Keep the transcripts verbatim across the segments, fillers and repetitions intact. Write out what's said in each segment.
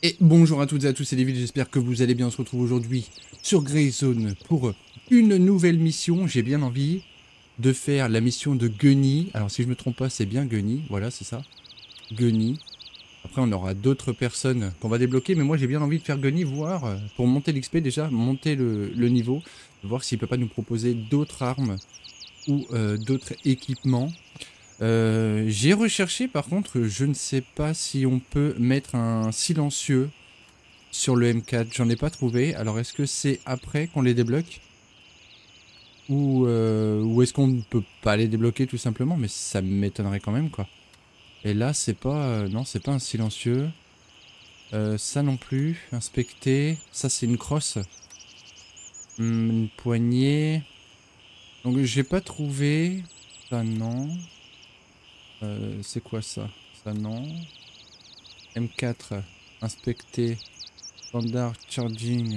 Et bonjour à toutes et à tous, c'est David, j'espère que vous allez bien. On se retrouve aujourd'hui sur Greyzone pour une nouvelle mission. J'ai bien envie de faire la mission de Gunny. Alors si je me trompe pas, c'est bien Gunny, voilà c'est ça, Gunny. Après on aura d'autres personnes qu'on va débloquer, mais moi j'ai bien envie de faire Gunny, voir, euh, pour monter l'X P déjà, monter le, le niveau, voir s'il peut pas nous proposer d'autres armes ou euh, d'autres équipements. Euh, j'ai recherché par contre, je ne sais pas si on peut mettre un silencieux sur le M quatre, j'en ai pas trouvé. Alors est-ce que c'est après qu'on les débloque? Ou, euh, ou est-ce qu'on ne peut pas les débloquer tout simplement? Mais ça m'étonnerait quand même quoi. Et là c'est pas... Euh, non c'est pas un silencieux. Euh, ça non plus. Inspecter. Ça c'est une crosse. Hum, une poignée. Donc j'ai pas trouvé. Ça non. Euh, c'est quoi ça? Ça non. M quatre. Inspecter. Standard charging.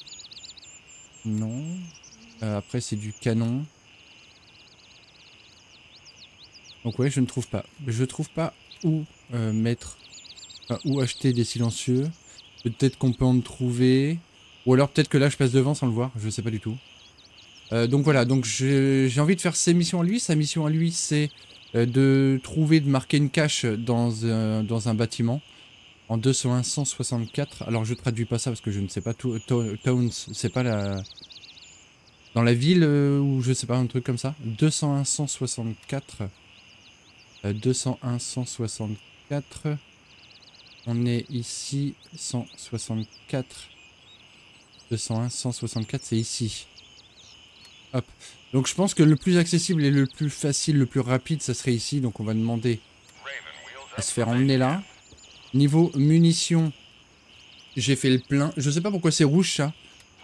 Non. Euh, après c'est du canon. Donc ouais, je ne trouve pas. Je trouve pas où euh, mettre, enfin, où acheter des silencieux. Peut-être qu'on peut en trouver. Ou alors peut-être que là je passe devant sans le voir, je sais pas du tout. Euh, donc voilà, donc j'ai envie de faire ses missions à lui. Sa mission à lui c'est euh, de trouver, de marquer une cache dans, euh, dans un bâtiment. En deux cent un cent soixante-quatre. Alors je traduis pas ça parce que je ne sais pas tout. Towns, c'est pas la... Dans la ville euh, ou je sais pas, un truc comme ça. deux cent un cent soixante-quatre. Euh, deux cent un cent soixante-quatre. On est ici. cent soixante-quatre. deux cent un cent soixante-quatre, c'est ici. Hop. Donc je pense que le plus accessible et le plus facile, le plus rapide, ça serait ici. Donc on va demander à se faire emmener là. Niveau munitions, j'ai fait le plein. Je sais pas pourquoi c'est rouge ça.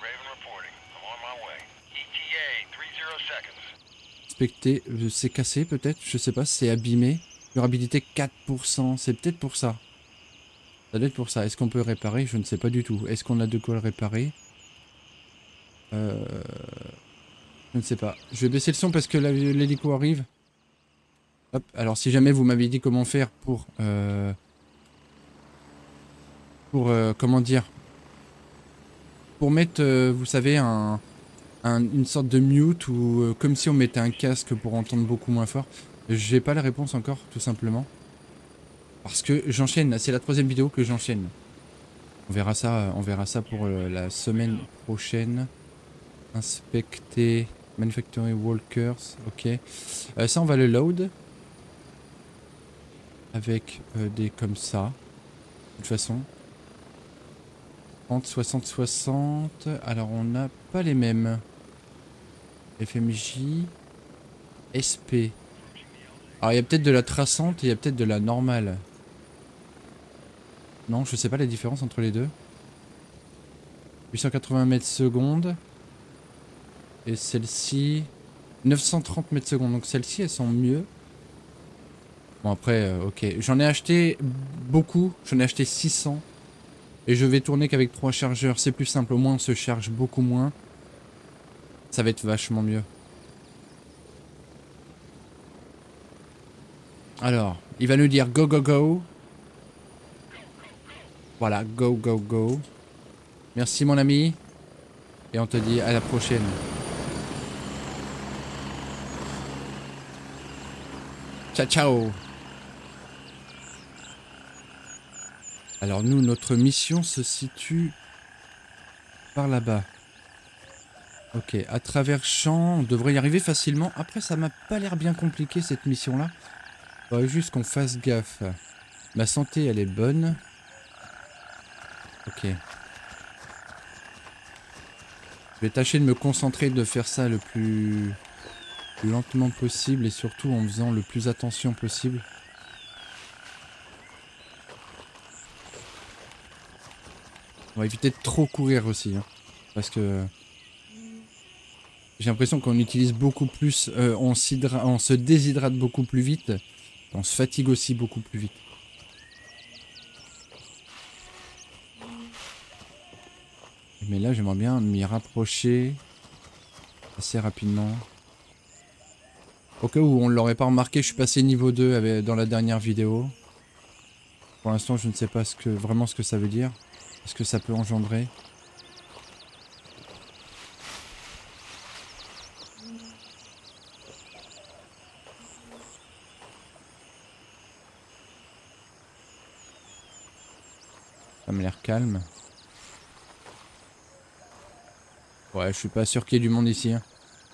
Inspecter, c'est cassé peut-être, je sais pas, c'est abîmé. Durabilité quatre pour cent, c'est peut-être pour ça. Ça doit être pour ça. Est-ce qu'on peut réparer? Je ne sais pas du tout. Est-ce qu'on a de quoi le réparer? euh... Je ne sais pas. Je vais baisser le son parce que l'hélico arrive. Hop. Alors si jamais vous m'avez dit comment faire pour... Euh... Pour... Euh, comment dire? Pour mettre, euh, vous savez, un... Un, une sorte de mute ou euh, comme si on mettait un casque pour entendre beaucoup moins fort. J'ai pas la réponse encore, tout simplement. Parce que j'enchaîne, c'est la troisième vidéo que j'enchaîne. On verra ça, on verra ça pour euh, la semaine prochaine. Inspecter, manufacturing walkers, ok. Euh, ça on va le load. Avec euh, des comme ça. De toute façon. trente, soixante, soixante. Alors on n'a pas les mêmes. F M J. S P. Alors il y a peut-être de la traçante et il y a peut-être de la normale. Non, je sais pas la différence entre les deux. huit cent quatre-vingts mètres secondes. Et celle-ci... neuf cent trente mètres secondes. Donc celles-ci, elles sont mieux. Bon après, euh, ok. J'en ai acheté beaucoup. J'en ai acheté six cents. Et je vais tourner qu'avec trois chargeurs. C'est plus simple. Au moins, on se charge beaucoup moins. Ça va être vachement mieux. Alors, il va nous dire go, go, go. Voilà, go, go, go. Merci mon ami. Et on te dit à la prochaine. Ciao, ciao. Alors nous, notre mission se situe par là-bas. Ok, à travers champs, on devrait y arriver facilement. Après, ça m'a pas l'air bien compliqué cette mission-là. Il faudrait juste qu'on fasse gaffe. Ma santé, elle est bonne. Ok. Je vais tâcher de me concentrer, de faire ça le plus lentement possible et surtout en faisant le plus attention possible. On va éviter de trop courir aussi. Hein, parce que j'ai l'impression qu'on utilise beaucoup plus, euh, on, on se déshydrate beaucoup plus vite. On se fatigue aussi beaucoup plus vite. Mais là, j'aimerais bien m'y rapprocher assez rapidement. Au cas où on ne l'aurait pas remarqué, je suis passé niveau deux avec, dans la dernière vidéo. Pour l'instant, je ne sais pas ce que, vraiment ce que ça veut dire. Qu'est-ce que ça peut engendrer? Ça m'a l'air calme. Ouais, je suis pas sûr qu'il y ait du monde ici. Hein.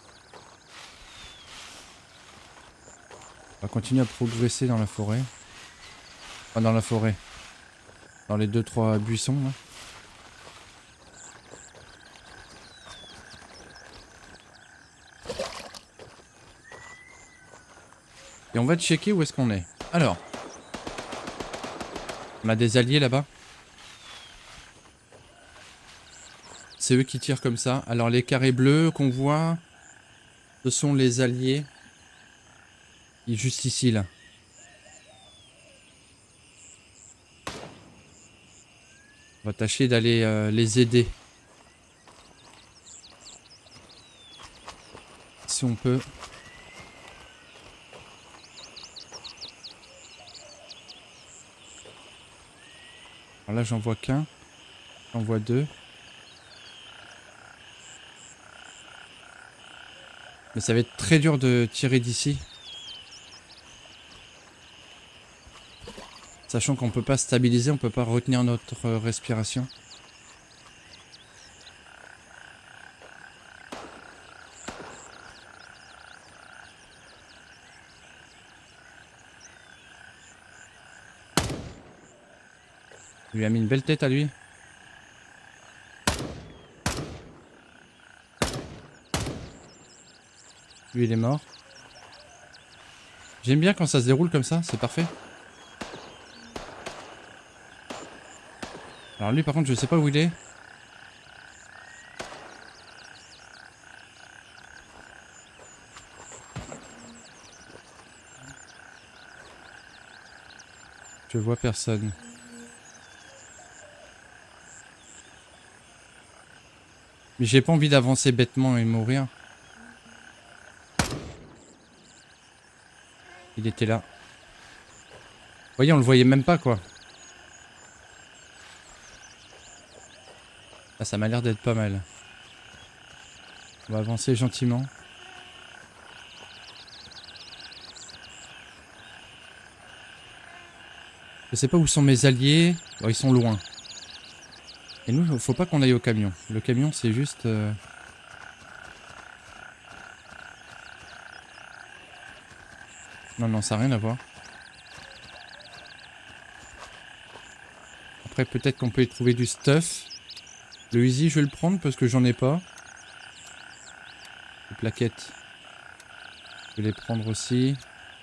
On va continuer à progresser dans la forêt. Enfin, dans la forêt. Dans les deux trois buissons là. Et on va checker où est-ce qu'on est. Alors. On a des alliés là-bas. C'est eux qui tirent comme ça. Alors les carrés bleus qu'on voit, ce sont les alliés. Ils sont juste ici là. On va tâcher d'aller euh, les aider. Si on peut. Alors là j'en vois qu'un. J'en vois deux. Mais ça va être très dur de tirer d'ici. Sachant qu'on peut pas stabiliser, on peut pas retenir notre respiration. Il lui a mis une belle tête à lui. Lui il est mort. J'aime bien quand ça se déroule comme ça, c'est parfait. Alors lui par contre je sais pas où il est. Je vois personne. Mais j'ai pas envie d'avancer bêtement et mourir. Il était là. Vous voyez, on le voyait même pas quoi. Ah, ça m'a l'air d'être pas mal. On va avancer gentiment. Je sais pas où sont mes alliés. Bon, ils sont loin. Et nous, faut pas qu'on aille au camion. Le camion, c'est juste... Euh... Non, non, ça n'a rien à voir. Après, peut-être qu'on peut y trouver du stuff. Le Uzi, je vais le prendre parce que j'en ai pas. Les plaquettes. Je vais les prendre aussi.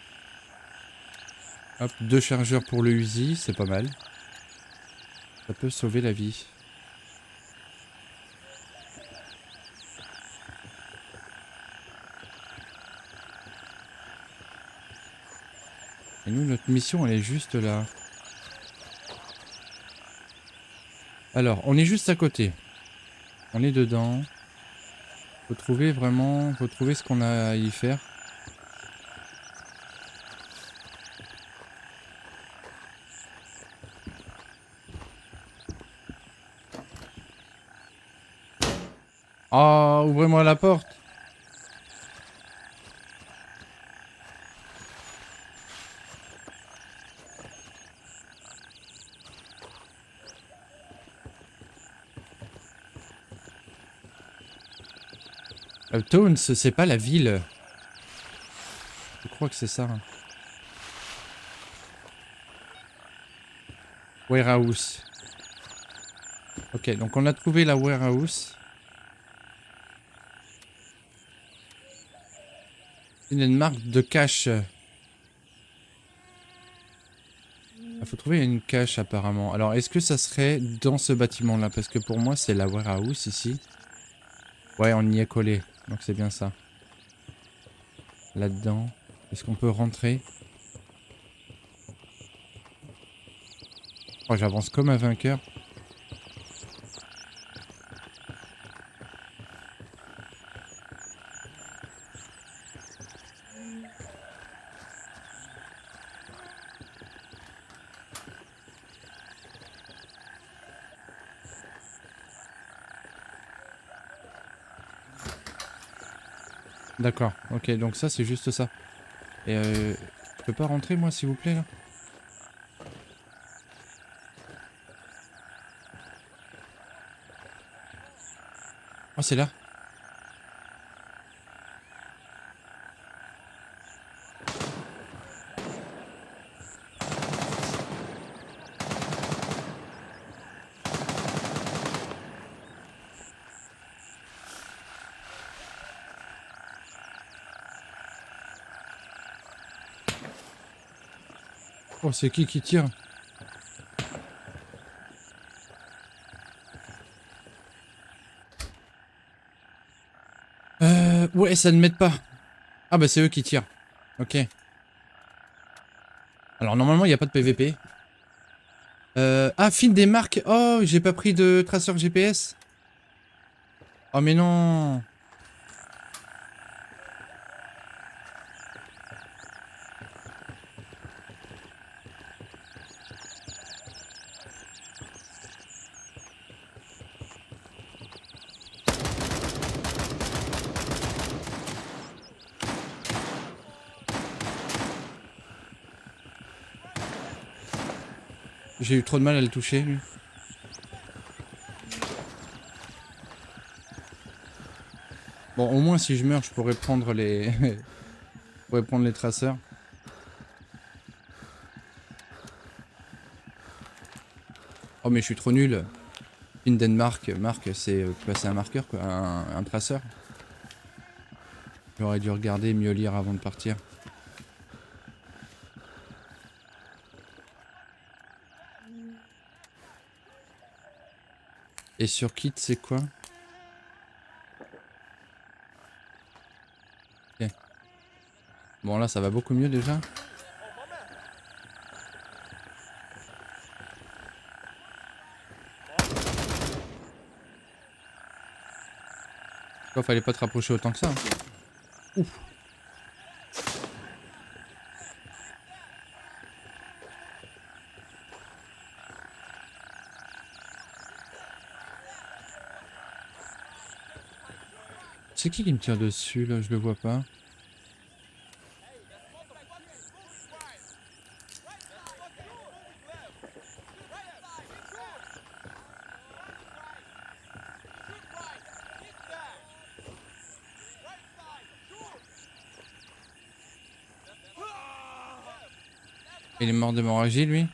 Hop, deux chargeurs pour le Uzi, c'est pas mal. Ça peut sauver la vie. Et nous, notre mission, elle est juste là. Alors, on est juste à côté. On est dedans. Faut trouver vraiment... Faut trouver ce qu'on a à y faire. Oh, ouvrez-moi la porte. Uptowns, c'est pas la ville. Je crois que c'est ça. Warehouse. Ok, donc on a trouvé la warehouse. Une marque de cache. Il faut trouver une cache apparemment. Alors est-ce que ça serait dans ce bâtiment là? Parce que pour moi c'est la warehouse ici. Ouais, on y est collé. Donc c'est bien ça. Là-dedans. Est-ce qu'on peut rentrer? Oh, j'avance comme un vainqueur. D'accord, ok, donc ça c'est juste ça. Et euh, je peux pas rentrer moi s'il vous plaît là? Oh c'est là. Oh c'est qui qui tire? Euh, ouais ça ne m'aide pas. Ah bah c'est eux qui tirent. Ok. Alors normalement il n'y a pas de P V P. Euh, ah file des marques. Oh j'ai pas pris de traceur G P S. Oh mais non. J'ai eu trop de mal à le toucher lui. Bon au moins si je meurs je pourrais prendre les... je pourrais prendre les traceurs. Oh mais je suis trop nul. Hindenmark, marque c'est quoi? C'est un marqueur quoi, un, un traceur. J'aurais dû regarder, mieux lire avant de partir. Et sur kit c'est quoi? Ok. Bon là ça va beaucoup mieux déjà. Pourquoi fallait pas te rapprocher autant que ça hein. Ouf. C'est qui qui me tire dessus là? Je le vois pas. Il est mort d'hémorragie lui.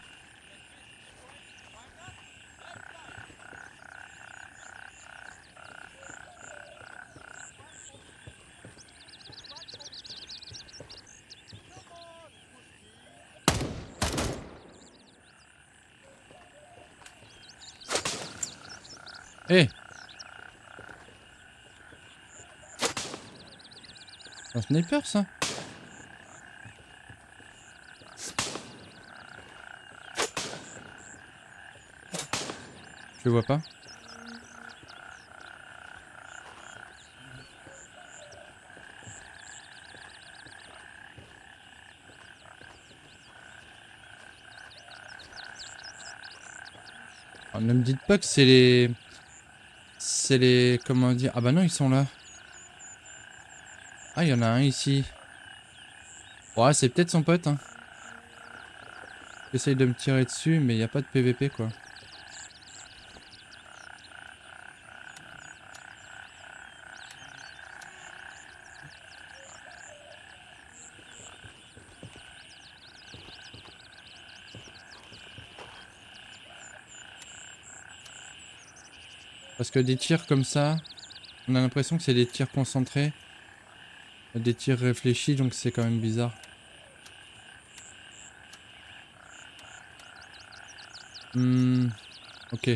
Eh hey. Un sniper ça? Je le vois pas. Alors, ne me dites pas que c'est les... C'est les... Comment dire? Ah bah non ils sont là. Ah il y en a un ici. Ouais c'est peut-être son pote hein. J'essaye de me tirer dessus mais il n'y a pas de P V P quoi. Parce que des tirs comme ça, on a l'impression que c'est des tirs concentrés. Des tirs réfléchis donc c'est quand même bizarre. Hmm, ok.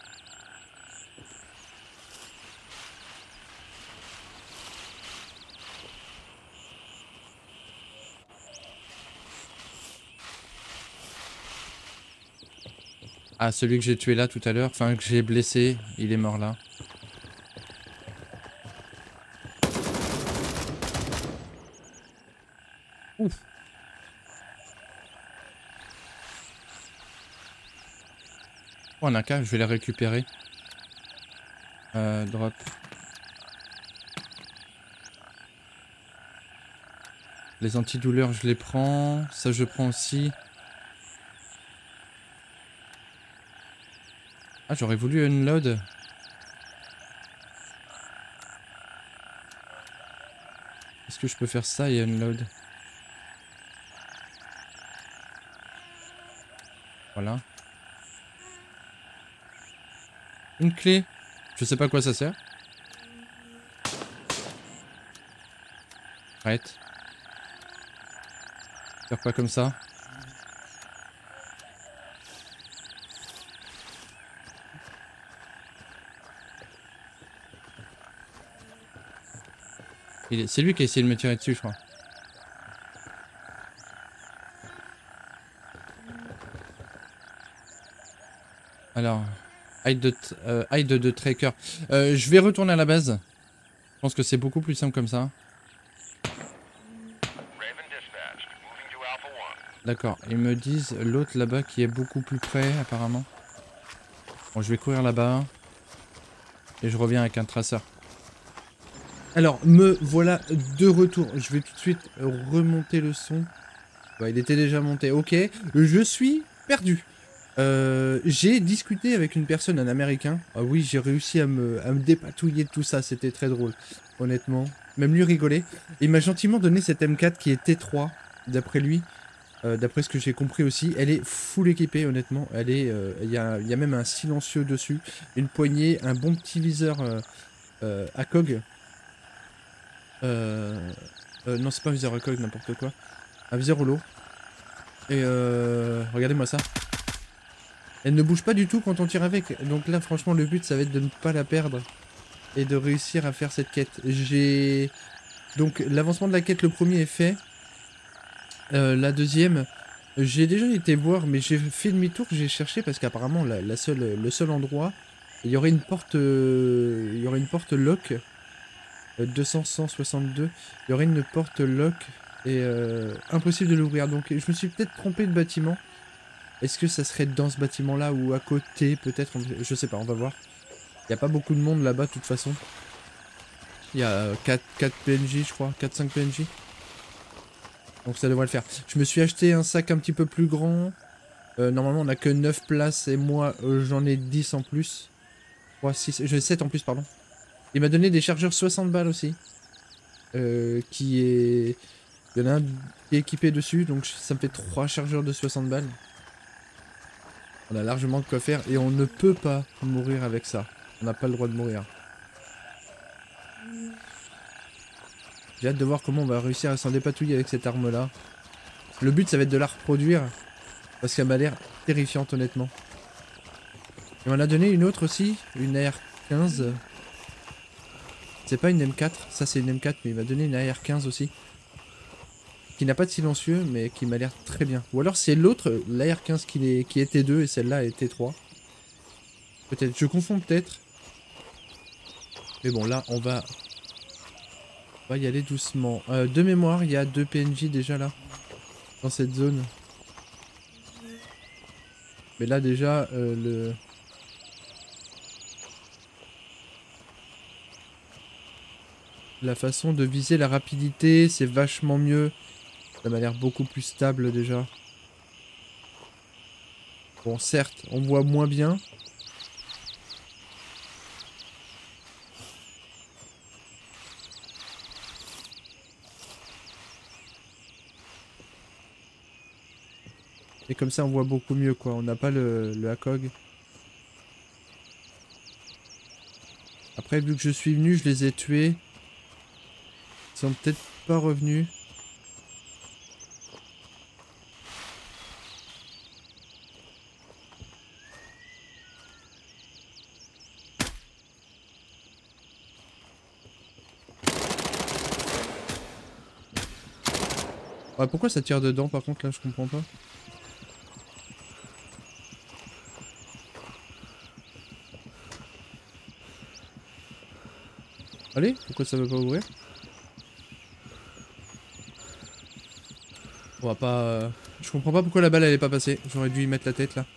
Ah celui que j'ai tué là tout à l'heure, enfin que j'ai blessé, il est mort là. Ouf. Oh, on a qu'un, je vais les récupérer. Euh, drop. Les antidouleurs, je les prends. Ça, je prends aussi. Ah, j'aurais voulu unload. Est-ce que je peux faire ça et unload? Voilà. Une clé. Je sais pas à quoi ça sert. Arrête. Faire pas comme ça. C'est lui qui a essayé de me tirer dessus, je crois. Alors, hide de, euh, hide de tracker. Euh, je vais retourner à la base. Je pense que c'est beaucoup plus simple comme ça. D'accord, ils me disent l'autre là-bas qui est beaucoup plus près apparemment. Bon, je vais courir là-bas. Et je reviens avec un traceur. Alors, me voilà de retour. Je vais tout de suite remonter le son. Bah, il était déjà monté, ok. Je suis perdu. Euh, j'ai discuté avec une personne, un américain. Ah oui, j'ai réussi à me, à me dépatouiller de tout ça, c'était très drôle, honnêtement. Même lui rigolait. Il m'a gentiment donné cette M quatre qui est T trois, d'après lui. Euh, d'après ce que j'ai compris aussi. Elle est full équipée, honnêtement. Elle est, euh, il y a, y a même un silencieux dessus, une poignée, un bon petit viseur euh, euh, A C O G. Euh, euh, non, c'est pas un viseur A C O G, n'importe quoi. Un viseur holo. Et euh, regardez-moi ça. Elle ne bouge pas du tout quand on tire avec. Donc là, franchement, le but, ça va être de ne pas la perdre. Et de réussir à faire cette quête. J'ai... Donc, l'avancement de la quête, le premier est fait. Euh, la deuxième, j'ai déjà été voir, mais j'ai fait demi-tour, j'ai cherché, parce qu'apparemment, la, la seule, le seul endroit, il y aurait une porte... Euh, il y aurait une porte lock. Euh, deux cents cent soixante-deux. Il y aurait une porte lock. Et euh, impossible de l'ouvrir. Donc, je me suis peut-être trompé de bâtiment. Est-ce que ça serait dans ce bâtiment-là ou à côté, peut-être? Je sais pas, on va voir. Il n'y a pas beaucoup de monde là-bas, de toute façon. Il y a quatre, quatre P N J, je crois. quatre cinq P N J. Donc ça devrait le faire. Je me suis acheté un sac un petit peu plus grand. Euh, normalement, on n'a que neuf places et moi, euh, j'en ai dix en plus. trois, six... J'ai sept en plus, pardon. Il m'a donné des chargeurs soixante balles aussi. Euh, qui est... Il y en a un qui est équipé dessus, donc ça me fait trois chargeurs de soixante balles. On a largement de quoi faire et on ne peut pas mourir avec ça. On n'a pas le droit de mourir. J'ai hâte de voir comment on va réussir à s'en dépatouiller avec cette arme là. Le but ça va être de la reproduire. Parce qu'elle m'a l'air terrifiante honnêtement. Il m'en a donné une autre aussi. Une A R quinze. C'est pas une M quatre. Ça c'est une M quatre mais il m'a donné une A R quinze aussi. Qui n'a pas de silencieux mais qui m'a l'air très bien. Ou alors c'est l'autre, l'A R quinze qui est, qui est T deux et celle-là est T trois. Peut-être, je confonds peut-être. Mais bon là on va... On va y aller doucement. Euh, de mémoire, il y a deux P N J déjà là. Dans cette zone. Mais là déjà, euh, le... La façon de viser la rapidité, c'est vachement mieux. Ça m'a l'air beaucoup plus stable déjà. Bon, certes, on voit moins bien. Et comme ça, on voit beaucoup mieux, quoi. On n'a pas le, le A C O G. Après, vu que je suis venu, je les ai tués. Ils sont peut-être pas revenus. Ouais, pourquoi ça tire dedans, par contre, là, je comprends pas. Allez, pourquoi ça veut pas ouvrir? On va pas... Euh... Je comprends pas pourquoi la balle elle est pas passée. J'aurais dû y mettre la tête là.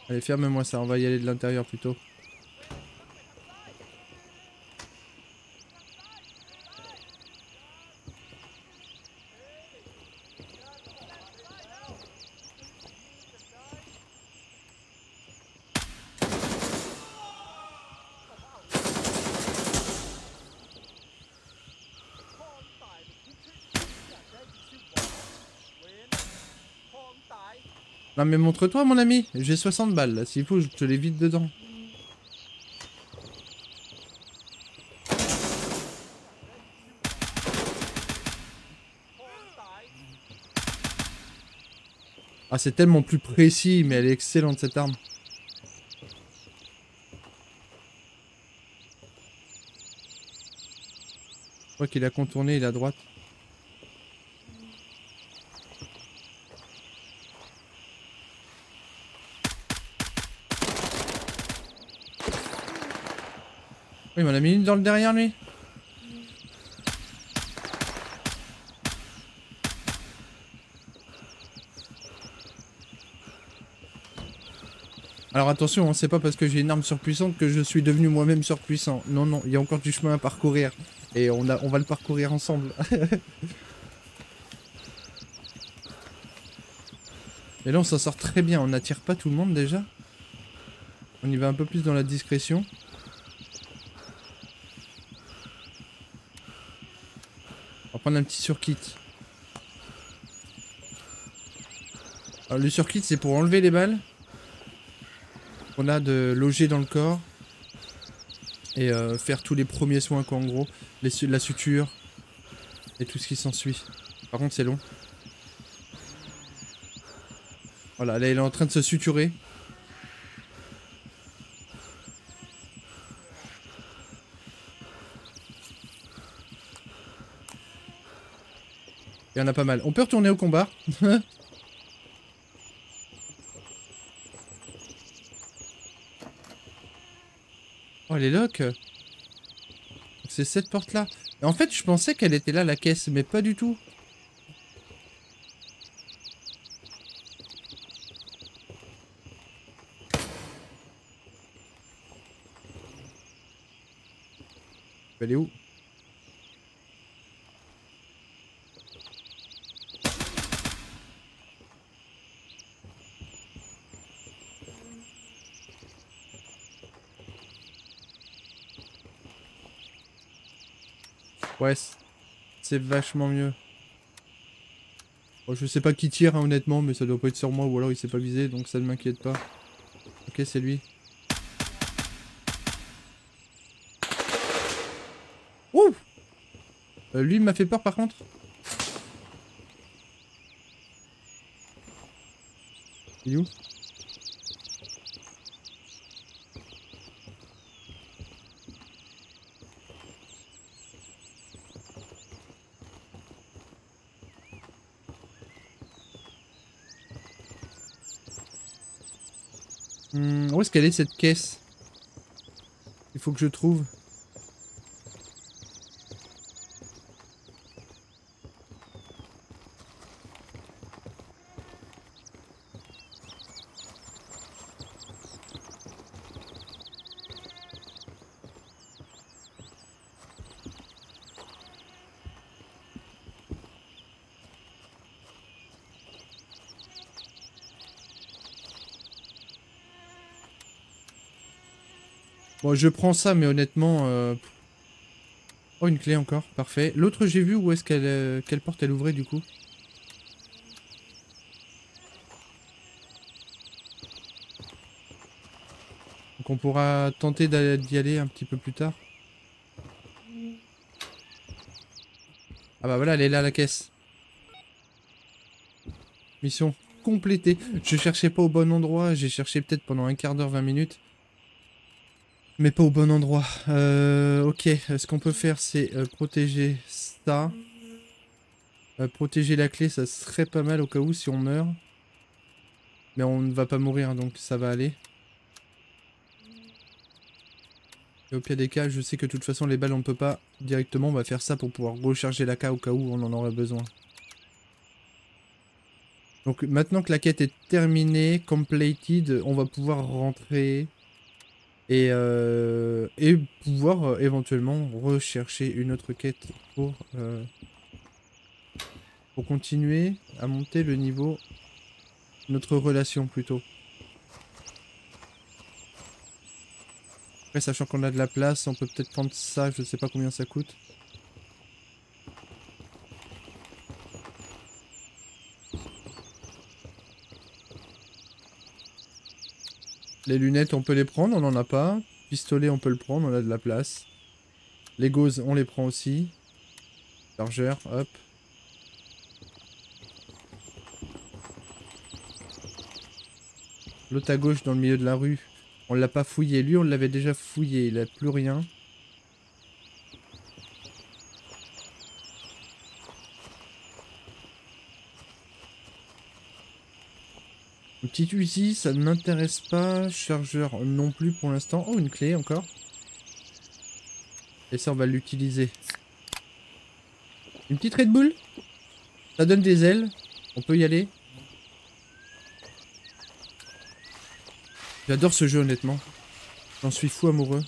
Allez, ferme-moi ça, on va y aller de l'intérieur plutôt. Non mais montre-toi mon ami, j'ai soixante balles là, s'il faut je te les vide dedans. Ah c'est tellement plus précis, mais elle est excellente cette arme. Je crois qu'il a contourné, il est à droite. Oui, il m'en a mis une dans le derrière lui. Alors attention, hein, c'est pas parce que j'ai une arme surpuissante que je suis devenu moi-même surpuissant. Non, non, il y a encore du chemin à parcourir. Et on, a, on va le parcourir ensemble. Et là on s'en sort très bien, on n'attire pas tout le monde déjà. On y va un peu plus dans la discrétion. On va prendre un petit surkit. Alors le surkit c'est pour enlever les balles. On a de loger dans le corps. Et euh, faire tous les premiers soins quoi en gros. Les, la suture. Et tout ce qui s'ensuit. Par contre c'est long. Voilà, là il est en train de se suturer. Il y en a pas mal. On peut retourner au combat. Oh, les locks. C'est cette porte-là. En fait, je pensais qu'elle était là, la caisse, mais pas du tout. Elle est où? Ouais, c'est vachement mieux. Bon, je sais pas qui tire, hein, honnêtement, mais ça doit pas être sur moi, ou alors il s'est pas visé, donc ça ne m'inquiète pas. Ok, c'est lui. Ouh euh, Lui, il m'a fait peur, par contre. Il est où? Hmm, où est-ce qu'elle est cette caisse? Il faut que je trouve. Bon, je prends ça, mais honnêtement... Euh... Oh, une clé encore, parfait. L'autre, j'ai vu où est-ce qu'elle... Euh... Quelle porte elle ouvrait, du coup? Donc on pourra tenter d'y aller un petit peu plus tard. Ah bah voilà, elle est là, la caisse. Mission complétée. Je cherchais pas au bon endroit, j'ai cherché peut-être pendant un quart d'heure, vingt minutes. Mais pas au bon endroit. Euh, ok, ce qu'on peut faire, c'est euh, protéger ça. Euh, protéger la clé, ça serait pas mal au cas où si on meurt. Mais on ne va pas mourir, donc ça va aller. Et au pire des cas, je sais que de toute façon, les balles, on ne peut pas directement. On va faire ça pour pouvoir recharger l'A K au cas où on en aurait besoin. Donc maintenant que la quête est terminée, completed, on va pouvoir rentrer et, euh, et pouvoir euh, éventuellement rechercher une autre quête pour, euh, pour continuer à monter le niveau, notre relation plutôt. Après, sachant qu'on a de la place, on peut peut-être prendre ça, je sais pas combien ça coûte. Les lunettes, on peut les prendre, on n'en a pas. Pistolet, on peut le prendre, on a de la place. Les gauzes, on les prend aussi. Chargeur, hop. L'autre à gauche, dans le milieu de la rue, on l'a pas fouillé. Lui, on l'avait déjà fouillé, il a plus rien. Une petite Uzi, ça ne m'intéresse pas. Chargeur non plus pour l'instant. Oh, une clé encore. Et ça, on va l'utiliser. Une petite Red Bull. Ça donne des ailes. On peut y aller. J'adore ce jeu, honnêtement. J'en suis fou amoureux.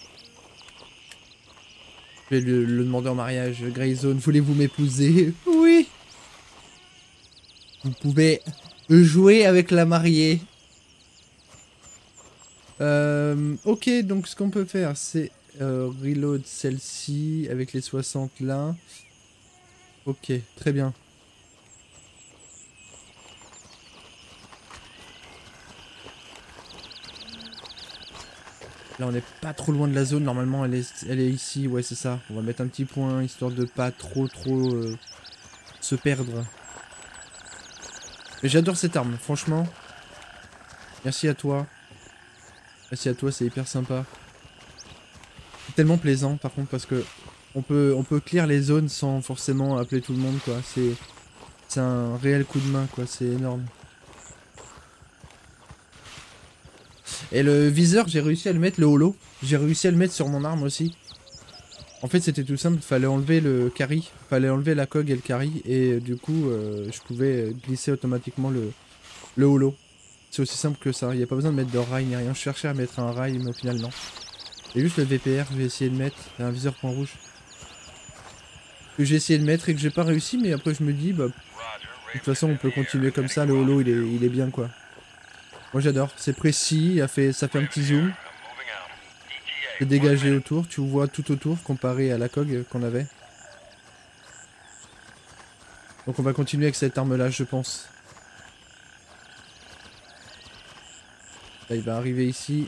Je vais le, le demander en mariage. Greyzone, voulez-vous m'épouser? Oui. Vous pouvez jouer avec la mariée. Euh, ok, donc ce qu'on peut faire, c'est euh, reload celle-ci avec les soixante là. Ok, très bien. Là, on n'est pas trop loin de la zone. Normalement, elle est, elle est ici. Ouais, c'est ça. On va mettre un petit point, histoire de pas trop, trop euh, se perdre. Mais j'adore cette arme, franchement. Merci à toi. Merci à toi, c'est hyper sympa. C'est tellement plaisant, par contre, parce que on peut, on peut clear les zones sans forcément appeler tout le monde, quoi. C'est, c'est un réel coup de main, quoi. C'est énorme. Et le viseur, j'ai réussi à le mettre, le holo. J'ai réussi à le mettre sur mon arme aussi. En fait, c'était tout simple. Fallait enlever le carry. Fallait enlever la cog et le carry. Et du coup, euh, je pouvais glisser automatiquement le, le holo. C'est aussi simple que ça. Il n'y a pas besoin de mettre de rail ni rien. Je cherchais à mettre un rail, mais au final, non. Et juste le V P R, je vais essayer de mettre. Un viseur point rouge. Que j'ai essayé de mettre et que j'ai pas réussi. Mais après, je me dis, bah, de toute façon, on peut continuer comme ça. Le holo, il est, il est bien, quoi. Moi j'adore, c'est précis, ça fait, ça fait un petit zoom. C'est dégagé autour, tu vois tout autour comparé à la cog qu'on avait. Donc on va continuer avec cette arme là, je pense. Là il va arriver ici.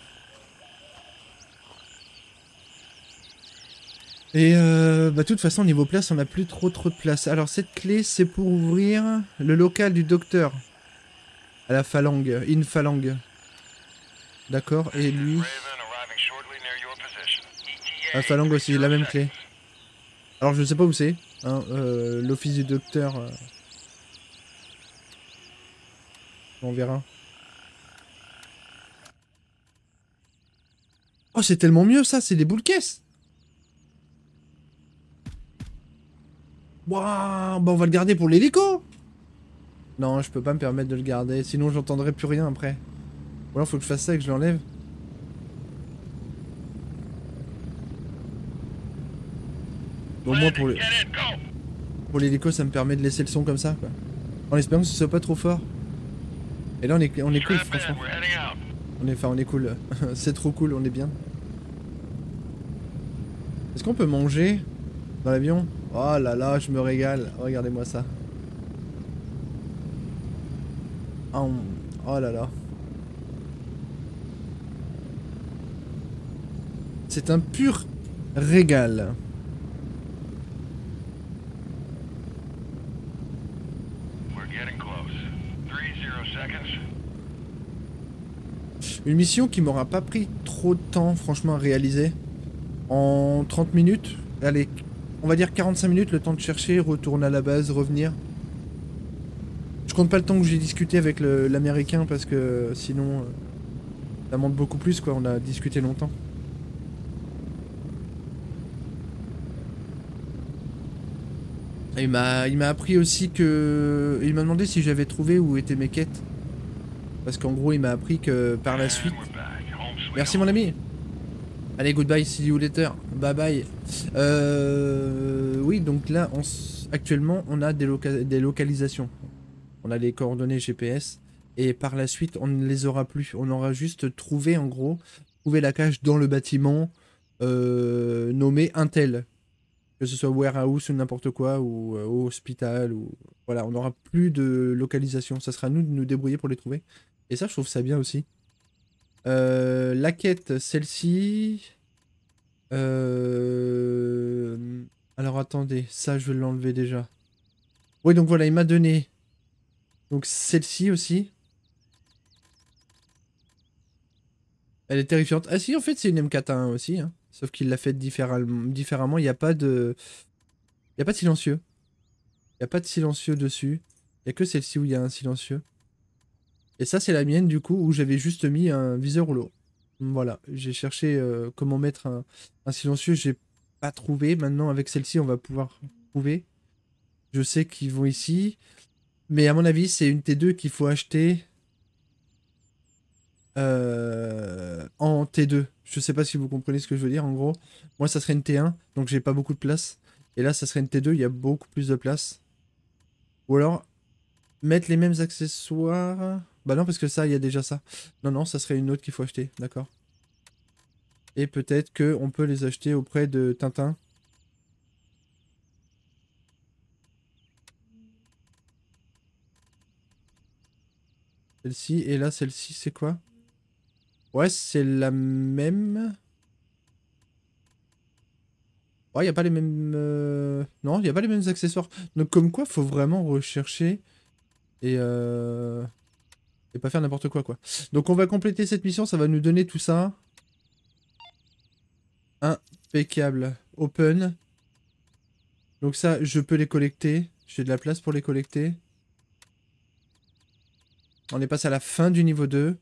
Et euh, bah de toute façon niveau place on n'a plus trop trop de place. Alors cette clé c'est pour ouvrir le local du docteur. À la phalange, in phalange. D'accord, et lui... La phalange aussi, la même clé. Alors je sais pas où c'est, hein, euh, l'office du docteur... Euh... On verra. Oh c'est tellement mieux ça, c'est des boules caisses. Waouh, bah on va le garder pour l'hélico. Non, je peux pas me permettre de le garder, sinon j'entendrai plus rien après. Ou alors faut que je fasse ça et que je l'enlève. Au moins pour le... Pour l'hélico ça me permet de laisser le son comme ça quoi. En espérant que ce soit pas trop fort. Et là on est, on est cool franchement. On est, enfin on est cool. C'est trop cool, on est bien. Est-ce qu'on peut manger dans l'avion? Oh là là, je me régale. Regardez-moi ça. Oh, oh là là. C'est un pur régal. Une mission qui m'aura pas pris trop de temps franchement à réaliser. En trente minutes. Allez, on va dire quarante-cinq minutes, le temps de chercher, retourner à la base, revenir. Je compte pas le temps que j'ai discuté avec l'américain parce que sinon euh, ça monte beaucoup plus quoi, on a discuté longtemps. Il m'a il m'a appris aussi que... Il m'a demandé si j'avais trouvé où étaient mes quêtes. Parce qu'en gros, il m'a appris que par la suite... Merci mon ami. Allez, goodbye, see you later. Bye bye. Euh... Oui, donc là, on s... actuellement, on a des, loca... des localisations. On a les coordonnées G P S. Et par la suite, on ne les aura plus. On aura juste trouvé, en gros, trouvé la cache dans le bâtiment euh, nommé Intel. Que ce soit warehouse ou n'importe quoi, ou euh, hospital, ou... Voilà, on n'aura plus de localisation. Ça sera à nous de nous débrouiller pour les trouver. Et ça, je trouve ça bien aussi. Euh, la quête, celle-ci... Euh... Alors attendez, ça je vais l'enlever déjà. Oui, donc voilà, il m'a donné... Donc celle-ci aussi. Elle est terrifiante. Ah si, en fait, c'est une M quatre A un aussi. Hein. Sauf qu'il l'a fait différemment. différemment. Il n'y a pas de... Il n'y a pas de silencieux. Il n'y a pas de silencieux dessus. Il n'y a que celle-ci où il y a un silencieux. Et ça, c'est la mienne, du coup, où j'avais juste mis un viseur rouleau. Voilà, j'ai cherché euh, comment mettre un, un silencieux, j'ai pas trouvé. Maintenant, avec celle-ci, on va pouvoir trouver. Je sais qu'ils vont ici. Mais à mon avis, c'est une T deux qu'il faut acheter euh, en T deux. Je sais pas si vous comprenez ce que je veux dire, en gros. Moi, ça serait une T un, donc j'ai pas beaucoup de place. Et là, ça serait une T deux, il y a beaucoup plus de place. Ou alors, mettre les mêmes accessoires... Bah non, parce que ça, il y a déjà ça. Non, non, ça serait une autre qu'il faut acheter, d'accord. Et peut-être qu'on peut les acheter auprès de Tintin. Celle-ci, et là, celle-ci, c'est quoi? Ouais, c'est la même... Ouais, il n'y a pas les mêmes... euh, Non, il n'y a pas les mêmes accessoires. Donc comme quoi, faut vraiment rechercher et... Euh... Et pas faire n'importe quoi, quoi. Donc on va compléter cette mission, ça va nous donner tout ça. Impeccable. Open. Donc ça, je peux les collecter. J'ai de la place pour les collecter. On est passé à la fin du niveau deux.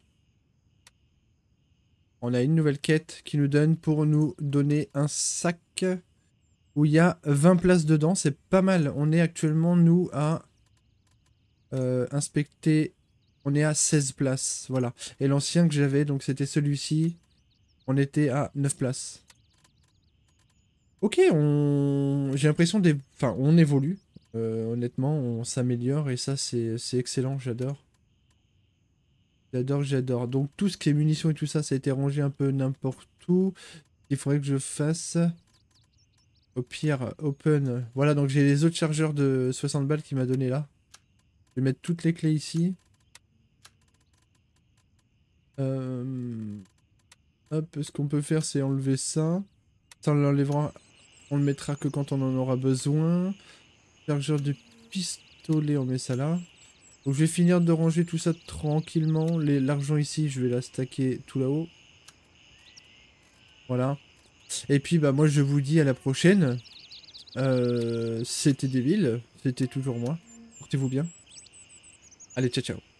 On a une nouvelle quête qui nous donne pour nous donner un sac où il y a vingt places dedans. C'est pas mal. On est actuellement, nous, à euh, inspecter... On est à seize places, voilà. Et l'ancien que j'avais, donc c'était celui-ci, on était à neuf places. Ok, on... j'ai l'impression des... Enfin, on évolue. Euh, honnêtement, on s'améliore et ça, c'est excellent, j'adore. J'adore, j'adore. Donc tout ce qui est munitions et tout ça, ça a été rangé un peu n'importe où. Il faudrait que je fasse... Au pire, open. Voilà, donc j'ai les autres chargeurs de soixante balles qu'il m'a donné là. Je vais mettre toutes les clés ici. Euh... Hop, ce qu'on peut faire, c'est enlever ça. Ça, on l'enlèvera, on le mettra que quand on en aura besoin. Chargeur de pistolet, on met ça là. Donc je vais finir de ranger tout ça tranquillement. L'argent ici, je vais la stacker tout là-haut. Voilà. Et puis, bah moi, je vous dis à la prochaine. Euh, C'était Devil. C'était toujours moi. Portez-vous bien. Allez, ciao, ciao.